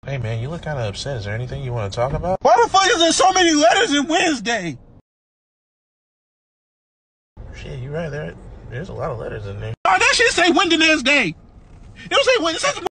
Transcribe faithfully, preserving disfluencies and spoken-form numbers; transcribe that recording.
Hey man, you look kind of upset. Is there anything you want to talk about? Why the fuck is there so many letters in Wednesday? Shit, you right there. There's a lot of letters in there. Oh, that shit say Wednesday. It don't say Wednesday.